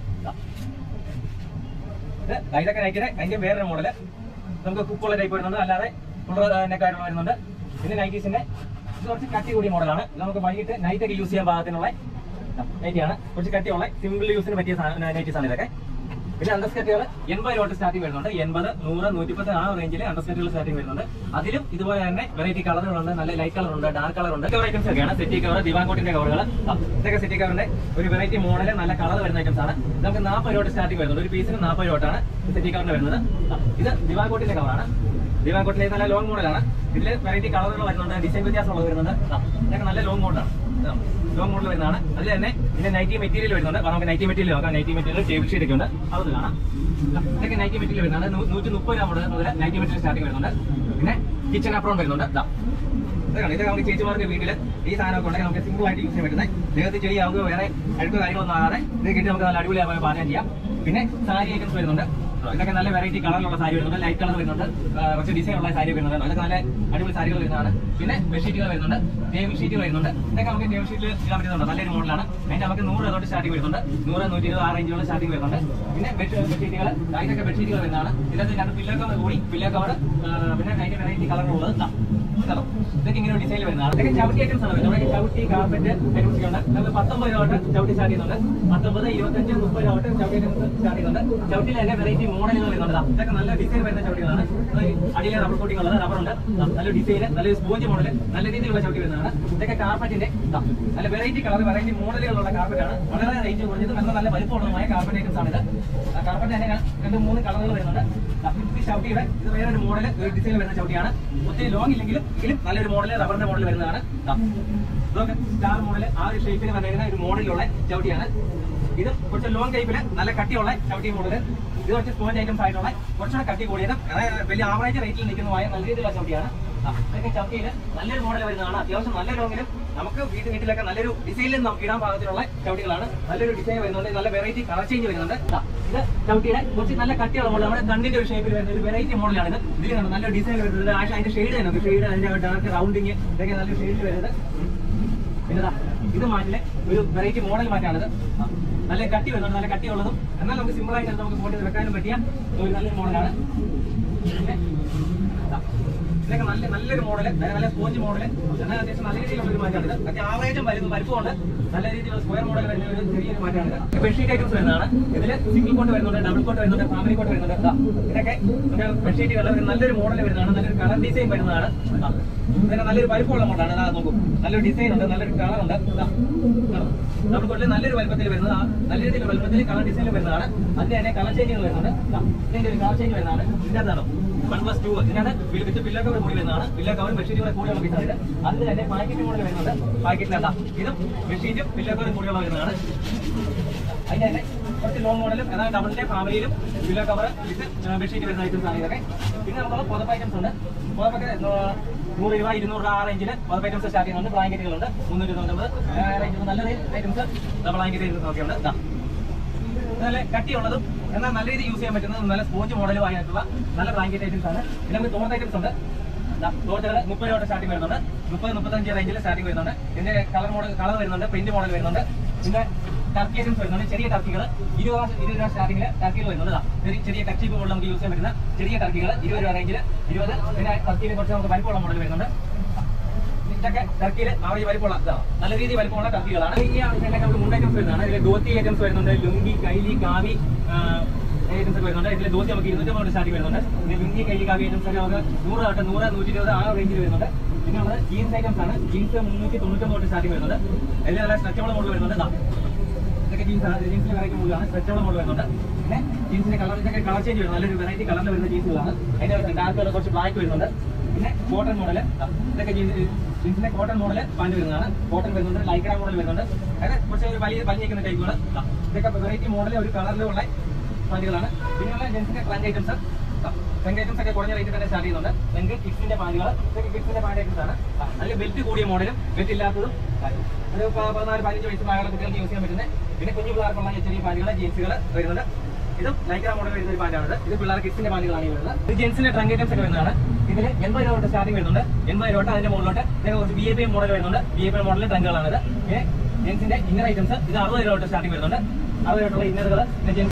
ഇതൊക്കെ നൈറ്റിയുടെ അതിന്റെ വേറൊരു മോഡല്. നമുക്ക് കുക്കുള്ള ടൈപ്പ് വരുന്നുണ്ട്, അല്ലാതെ നെക്കായിട്ടുള്ള വരുന്നുണ്ട്. പിന്നെ നൈറ്റീസിന്റെ ഇത് കുറച്ച് കട്ടി കൂടിയ മോഡലാണ്. നമുക്ക് വൈകിട്ട് നൈറ്റ് ഒക്കെ യൂസ് ചെയ്യാൻ പാകത്തിനുള്ള നൈറ്റിയാണ്. കുറച്ച് കട്ടിയുള്ള സിമ്പിൾ യൂസിന് പറ്റിയ നൈറ്റീസ് ആണ് ഇതൊക്കെ. പിന്നെ അണ്ടർസ്കർട്ടുകൾ എൺപത് രൂപ സ്റ്റാർട്ടിംഗ് വരുന്നുണ്ട്. എൺപത്, നൂറ്, നൂറ്റിപ്പത്ത് ആ റേഞ്ചിൽ അണ്ടർസ്കർട്ടുകൾ സ്റ്റാർട്ടിംഗ് വരുന്നുണ്ട്. അതിലും ഇതുപോലെ തന്നെ വെറൈറ്റി കളറുകളുണ്ട്, നല്ല ലൈറ്റ് കളർ ഉണ്ട്, ഡാർക്ക് കളർ ഉണ്ട്. കവർ ഐറ്റംസ് ഒക്കെയാണ്. സെറ്റി കവർ, ദിവാൻകോട്ടിന്റെ കവറുകൾ. ഇതൊക്കെ സെറ്റി കവറിന്റെ ഒരു വെറൈറ്റി മോഡൽ, നല്ല കളർ വരുന്ന ഐറ്റംസ് ആണ്. നമുക്ക് നാൽപ്പത് രൂപ സ്റ്റാർട്ടിംഗ് വരുന്നുണ്ട്. ഒരു പീസിന് നാൽപ്പത് രൂപയാണ് സെറ്റി കവറിന്റെ വരുന്നത്. ഇത് ദിവാൻകോട്ടിന്റെ കവറാണ്. ദിവാൻകോട്ടിലെ നല്ല ലോങ് മോഡലാണ്. ഇതിൽ വെറൈറ്റി കളറുകൾ വരുന്നുണ്ട്, ഡിസൈൻ വ്യത്യാസമുള്ളത് വരുന്നുണ്ട്. ഇതൊക്കെ നല്ല ലോങ് മോഡലാണ്, ലോങ് മോഡൽ വരുന്നതാണ്. അതിൽ തന്നെ ഇതിന്റെ നൈറ്റി മെറ്റീരിയൽ വരുന്നുണ്ട്. നമുക്ക് നൈറ്റി മെറ്റീരിയൽ നോക്കാം. നൈറ്റി മെറ്റീരിയൽ ടേബിൾ ഷീറ്റ് ഒക്കെ ഉണ്ട്, അത് കാണാം. ഇതൊക്കെ നൈറ്റി മെറ്റീരിയൽ വരുന്നതാണ്. നൂറ്റി മുപ്പത് രൂപ മുതൽ നൈറ്റി മെറ്റീരിയൽ സ്റ്റാർട്ടിംഗ് വരുന്നുണ്ട്. പിന്നെ കിച്ചൺ അപ്രോൺ വരുന്നുണ്ട്. ഇതാണ് ഇതൊക്കെ നമുക്ക് ചേച്ചിമാർക്ക് വീട്ടിൽ ഈ സാധനമൊക്കെ ഉണ്ടെങ്കിൽ നമുക്ക് സിമ്പിൾ ആയിട്ട് യൂസ് ചെയ്യാൻ പറ്റുന്നത്. ദേഹത്ത് ചെടിയാവുകയോ വേറെ അഴുക്കോ കാര്യങ്ങളൊന്നും ആകാതെ ഇത് കിട്ടി നമുക്ക് നല്ല അടിപൊളിയായി പാചകം ചെയ്യാം. പിന്നെ സാരി ഐറ്റംസ് വരുന്നുണ്ട്. ഇതൊക്കെ നല്ല വെറൈറ്റി കളറിലുള്ള സാരി വരുന്നുണ്ട്, ലൈറ്റ് കളർ വരുന്നുണ്ട്, കുറച്ച് ഡിസൈൻ ഉള്ള സാരി വരുന്നുണ്ട്. അതൊക്കെ നല്ല അടിപൊളി സാരികൾ വരുന്നതാണ്. പിന്നെ ബെഡ്ഷീറ്റുകൾ വരുന്നുണ്ട്, ടേബിൾ ഷീറ്റുകൾ വരുന്നുണ്ട്. ഇതൊക്കെ നമുക്ക് ടേബിൾ ഷീറ്റിൽ ഇടാൻ പറ്റുന്നുണ്ട്, നല്ലൊരു മോഡലാണ്. അതിന്റെ നമുക്ക് നൂറ് രൂപ തൊട്ട് സ്റ്റാർട്ടിംഗ് വരുന്നുണ്ട്. നൂറ്, നൂറ്റി ഇരുപത് ആ റേഞ്ചുള്ള സ്റ്റാർട്ടിംഗ് വരുന്നുണ്ട്. പിന്നെ ബെഡ്ഷീറ്റുകൾ, ഇതൊക്കെ ബെഡ്ഷീറ്റുകൾ വരുന്നതാണ്. ഇതിനകത്ത് രണ്ട് പില്ലോ കവർ കൂടി, പില്ലോ കവർ, പിന്നെ അതിന്റെ വെറൈറ്റി കളറുള്ളത്. ഇതൊക്കെ ഇങ്ങനെ ഒരു ഡിസൈനിൽ വരുന്നതാണ്. ഇതൊക്കെ ചവിട്ടി ഐറ്റംസ് ആണ്. നമ്മുടെ ചവിട്ടി കാർപ്പറ്റ് ഐറ്റംസ് ഒക്കെ ഉണ്ട്. നമുക്ക് പത്തൊമ്പത് രൂപ തൊട്ട് ചവിട്ടി സ്റ്റാർട്ട് ചെയ്യുന്നുണ്ട്. പത്തൊമ്പത് ഇരുപത്തഞ്ച് മുപ്പത് രൂപ തൊട്ട് ചവിട്ടി ഐറ്റംസ് സ്റ്റാർട്ട് ചെയ്യുന്നുണ്ട്. ചവിട്ടിയിൽ തന്നെ വെറൈറ്റി മോഡലുകൾ വരുന്നുണ്ട്. ഇതൊക്കെ നല്ല ഡിസൈൻ വരുന്ന ചവിട്ടികളാണ്. അടിയിൽ റബ്ബർ കോട്ടിംഗ് ഉള്ളത് റബ്ബറുണ്ട്. നല്ല ഡിസൈൻ, നല്ലൊരു സ്പോഞ്ച് മോഡൽ, നല്ല രീതിയിലുള്ള ചവിട്ടി വരുന്നതാണ്. ഇതൊക്കെ കാർപ്പറ്റിന്റെ നല്ല വെറൈറ്റി കളർ, വെറൈറ്റി മോഡലുകളുള്ള കാർപ്പറ്റാണ്. വളരെ റേഞ്ച് കുറഞ്ഞത് നല്ല നല്ല വലിപ്പമുള്ളതുമായ കാർപ്പറ്റ് ഐറ്റംസ് ആണ് ഇത്. കാർപ്പറ്റ് തന്നെ രണ്ട് മൂന്ന് കളറുകൾ വരുന്നുണ്ട്. ഈ ചവിട്ടിയുടെ ഇത് വേറൊരു മോഡൽ, ഒരു ഡിസൈൻ വരുന്ന ചവിട്ടിയാണ്. ഒത്തിരി ലോങ് ഇല്ലെങ്കിലും എങ്കിലും നല്ലൊരു മോഡൽ, റബ്ബറിന്റെ മോഡൽ വരുന്നതാണ്. ഇതൊക്കെ സ്റ്റാർ മോഡൽ, ആ ഒരു ഷേപ്പിൽ വരുന്ന ഒരു മോഡലിലുള്ള ചവിട്ടിയാണ്. ഇത് കുറച്ച് ലോങ് ടൈപ്പില് നല്ല കട്ടിയുള്ള ചവിട്ടി മോഡൽ. ഇത് കുറച്ച് സ്പോഞ്ച് ഐറ്റംസ് ആയിട്ടുള്ള കുറച്ചുകൂടെ കട്ടി കൂടിയത്, അതായത് വലിയ ആവറേജ് റേറ്റിൽ നിൽക്കുന്നതുമായ നല്ല രീതിയിലുള്ള ചവിട്ടിയാണ്. ഇതൊക്കെ ചവിട്ടിയിൽ നല്ലൊരു മോഡൽ വരുന്നതാണ്. അത്യാവശ്യം നല്ല ലോങ്ങിലും നമുക്ക് വീട്ടിൽ വീട്ടിലൊക്കെ നല്ലൊരു ഡിസൈനിലും നമുക്ക് ഇടാൻ പാകത്തിലുള്ള ചവിട്ടികളാണ്. നല്ലൊരു ഡിസൈൻ വരുന്നുണ്ട്, നല്ല വെറൈറ്റി കളർ ചേഞ്ച് വരുന്നുണ്ട്. ഇത് ചവിട്ടിയുടെ കുറച്ച് നല്ല കട്ടിയുള്ള മോഡൽ, നമ്മുടെ കണ്ണിന്റെ ഒരു ഷേപ്പിൽ വരുന്ന ഒരു വെറൈറ്റി മോഡലാണ്. ഇത് ഇതിൽ കണ്ടു നല്ല ഡിസൈൻ വരുന്നത്. ആ അതിന്റെ ഷെയ്ഡ് തന്നെ, ഷെയ്ഡ് അതിന്റെ ഡാർക്ക് റൗണ്ടിങ് ഇതൊക്കെ നല്ല ഷെയ്ഡിൽ വരുന്നത്. പിന്നെ ഇത് മാറ്റിലെ ഒരു വെറൈറ്റി മോഡൽ മാറ്റാണിത്. നല്ല കട്ടി വരുന്നുണ്ട്, നല്ല കട്ടിയുള്ളതും എന്നാൽ നമുക്ക് സിമ്പിൾ ആയിട്ട് നമുക്ക് ഫോട്ടോ വെക്കാനും പറ്റിയ ഒരു നല്ലൊരു മോഡലാണ്. ഇതൊക്കെ നല്ല നല്ലൊരു മോഡല്, നല്ല സ്പോഞ്ച് മോഡല്, എന്നാൽ അത്യാവശ്യം നല്ല രീതിയിലുള്ള ഒരു മാറ്റമാണ്. അത്യാവശ്യം ആവറേജും വലുതും വലിപ്പമുണ്ട്. നല്ല രീതിയിലുള്ള സ്ക്വയർ മോഡൽ വരുന്ന ഒരു ചെറിയൊരു മാറ്റമാണ്. ബെഡ്ഷീറ്റ് ഐറ്റംസ് വരുന്നതാണ്. ഇതിൽ സിംഗിൾ കോട്ട് വരുന്നുണ്ട്, ഡബിൾ കോട്ട് വരുന്നുണ്ട്, ഫാമിലി കോട്ട് വരുന്നുണ്ട്. ഇതൊക്കെ ബെഡ്ഷീറ്റുകൾ നല്ലൊരു മോഡൽ വരുന്നതാണ്, നല്ലൊരു കളർ ഡിസൈൻ വരുന്നതാണ്. ഇതൊക്കെ നല്ലൊരു വലിപ്പമുള്ള മോഡലാണ്. അതാ നോക്കും, നല്ലൊരു ഡിസൈൻ ഉണ്ട്, നല്ലൊരു കളർ ഉണ്ട്. ഡബിൾ കോട്ടിൽ നല്ലൊരു വലുപ്പത്തിൽ വരുന്നത്, നല്ല രീതിയിലുള്ള വലുപ്പത്തിൽ കളർ ഡിസൈനിൽ വരുന്നതാണ്. അതിന്റെ തന്നെ കളർ ചേഞ്ചുകൾ വരുന്നുണ്ട്. ഇതിന്റെ ഒരു കളർ ചേഞ്ച് വരുന്നതാണ്. ഇതിന്റെ അതാണ് വൺ പ്ലസ് ടു. ഇതിനകത്ത് വിത്ത് പില്ലോ കവർ കൂടി വരുന്നതാണ്. പില്ലോ കവറും ബെഡ്ഷീറ്റും കൂടിയുള്ള പീസാണ്. അതിന് തന്നെ പാക്കറ്റ് മോഡൽ വരുന്നുണ്ട്. പാക്കറ്റിനകത്താ ഇതും ബെഡ്ഷീറ്റും പില്ലോ കവറും കൂടിയുള്ള വരുന്നതാണ്. അതിന്റെ തന്നെ കുറച്ച് ലോങ് മോഡലും, അതായത് ഡബിളിന്റെ ഫാമിലിയിലും പില്ലോ കവർ വിത്ത് ബെഡ്ഷീറ്റ് വരുന്ന ഐറ്റംസ് ആണ് ഇതൊക്കെ. പിന്നെ നമുക്ക് പുതപ്പ് ഐറ്റംസ് ഉണ്ട്. പുതപ്പൊക്കെ നൂറ് രൂപ ഇരുന്നൂറ് രൂപ ആ റേഞ്ചിൽ പുതപ്പ് ഐറ്റംസ് സ്റ്റാർട്ട് ചെയ്യുന്നുണ്ട്. ബ്ലാങ്കറ്റുകളുണ്ട് മുന്നൂറ്റി തൊണ്ണൂറ്റൊമ്പത് റേഞ്ചിൽ നല്ല ഐറ്റംസ് ബ്ലാങ്കറ്റ് ഐറ്റംസ് ഒക്കെ ഉണ്ട്. നല്ല കട്ടിയുള്ളതും എന്നാൽ നല്ല രീതിയിൽ യൂസ് ചെയ്യാൻ പറ്റുന്നതും നല്ല സ്പോഞ്ച് മോഡലും ആയിട്ടുള്ള നല്ല ബ്ലാങ്കറ്റ് ഐറ്റംസ് ആണ്. പിന്നെ നമുക്ക് തോർത്ത് ഐറ്റംസ് ഉണ്ട്. തോർത്തുകൾ മുപ്പത് രൂപ സ്റ്റാർട്ടിംഗ് വരുന്നുണ്ട്. മുപ്പത് മുപ്പത്തഞ്ച് റേഞ്ചിൽ സ്റ്റാർട്ടിംഗ് വരുന്നുണ്ട്. ഇതിന്റെ കളർ മോഡൽ കളർ വരുന്നുണ്ട്, പ്രിന്റ് മോഡൽ വരുന്നുണ്ട്. പിന്നെ ടർക്കി ഐറ്റംസ് വരുന്നുണ്ട്. ചെറിയ ടർക്കികൾ ഇരുപത് ഇരുപത് രൂപ സ്റ്റാർട്ടിംഗിൽ ടർക്കികൾ വരുന്നുണ്ട്. ചെറിയ ചെറിയ ടർക്കി പോലെ നമുക്ക് യൂസ് ചെയ്യാൻ പറ്റുന്ന ചെറിയ ടർക്കികൾ ഇരുപത് രൂപ റേഞ്ചിൽ ഇരുപത്. പിന്നെ ടർക്കിയിൽ കുറച്ച് നമുക്ക് വലിപ്പമുള്ള മോഡൽ വരുന്നുണ്ട്. ഇതൊക്കെ ടർക്കിയിൽ ആവറേജ് വലിപ്പമുള്ള നല്ല രീതിയിൽ വലിപ്പമുള്ള ടർക്കികളാണ്. ഈ ആവശ്യത്തിലൊക്കെ നമുക്ക് മൂന്ന് ഐറ്റംസ് വരുന്നതാണ്. ഇതിൽ ധോത്തി ഐറ്റംസ് വരുന്നുണ്ട്, ലുങ്കി, കൈലി, കാവി ഐറ്റംസ് ഒക്കെ വരുന്നുണ്ട്. ഇതിൽ ധോത്തി നമുക്ക് ഇരുന്നൂറ്റമ്പത് സ്റ്റാർട്ടിംഗ് വരുന്നുണ്ട്. പിന്നെ ലുങ്കി, കൈലി, കാവി ഐറ്റംസ് ഒക്കെ നമുക്ക് നൂറ് തൊട്ട് നൂറ് നൂറ്റി ഇരുപത് ആ റേഞ്ചിൽ വരുന്നുണ്ട്. പിന്നെ നമ്മൾ ജീൻസ് ഐറ്റംസ് ആണ്. ജീൻസ് മുന്നൂറ്റി തൊണ്ണൂറ്റൊമ്പത് സ്റ്റാർട്ടിംഗ് വരുന്നുണ്ട്. അതിൽ നല്ല സ്ട്രെച്ചബിൾ മോഡൽ വരുന്നുണ്ട്. ഇതൊക്കെ ജീൻസാണ്. ജീൻസിന്റെ വെറൈറ്റി മോഡലാണ്, സ്ട്രെച്ചബിൾ മോഡൽ വരുന്നുണ്ട്. പിന്നെ ജീൻസിന്റെ കളർ ഇതൊക്കെ കളർ ചേഞ്ച് വരുന്നത് നല്ലൊരു വെറൈറ്റി കളറിൽ വരുന്ന ജീൻസുകളാണ്. അതിന്റെ ഡാർക്ക് കളർ കുറച്ച് ബ്ലാക്ക് വരുന്നുണ്ട്. പിന്നെ കോട്ടൺ മോഡൽ, ഇതൊക്കെ ജീൻസ് ജീൻസിന്റെ കോട്ടൺ മോഡൽ പാൻറ് വരുന്നതാണ്. കോട്ടൺ വരുന്നുണ്ട്, ലൈക്ര മോഡൽ വരുന്നുണ്ട്. അങ്ങനെ കുറച്ച് ഒരു വലിയ വലിഞ്ഞിരിക്കുന്ന ടൈപ്പുകൾ. ഇതൊക്കെ വെറൈറ്റി മോഡൽ ഒരു കളറിലുള്ള പാൻറ്റുകളാണ്. പിന്നെയുള്ള ജെൻസിന്റെ ട്രങ്ക് ഐറ്റംസ് ട്രങ്ക് ഐറ്റംസ് ഒക്കെ കുറഞ്ഞ റേറ്റിൽ തന്നെ സ്റ്റാർട്ട് ചെയ്യുന്നുണ്ട്. ട്രങ്ക് കിഡ്സിന്റെ പാൻറ്റുകൾ, ഇതൊക്കെ കിഡ്സിന്റെ പാൻറ് ഐറ്റംസ് ആണ്. അതിൽ ബെൽറ്റ് കൂടിയ മോഡലും ബെൽറ്റ് ഇല്ലാത്തതും ഒരു പതിനാല് പതിനഞ്ച് വയസ്സ് പ്രായമുള്ള കുട്ടികൾക്ക് യൂസ് ചെയ്യാൻ പറ്റുന്നത്. പിന്നെ കുഞ്ഞു പിള്ളേർക്കുള്ള ചെറിയ പാൻറ്റുകൾ, ജീൻസുകൾ വരുന്നുണ്ട്. ഇതും ലൈക്ര മോഡൽ വരുന്ന ഒരു പാൻറ്റാണ്. ഇത് പിള്ളേർ കിഡ്സിന്റെ പാൻറ്റുകളാണ് ഈ വരുന്നത്. ഇത് ജെൻസിന്റെ ട്രങ്ക് ഐറ്റംസ് ഒക്കെ വരുന്നതാണ്. ഇതിൽ എൺപത് രൂപ തൊട്ട് സ്റ്റാർട്ടിംഗ് വരുന്നുണ്ട്. എൺപത് രൂപ തൊട്ട് അതിന്റെ മുകളിലോട്ട് കുറച്ച് ബി എ പി മോഡൽ വരുന്നുണ്ട്. ബി എ പി മോഡൽ ട്രങ്കുകളാണിത്. പിന്നെ ജെൻസിന്റെ ഇന്നർ ഐറ്റംസ് ഇത് അറുപത് രൂപ തൊട്ട് സ്റ്റാർട്ടിംഗ് വരുന്നുണ്ട്. അറുപത് രൂപ ഇന്നറുകൾ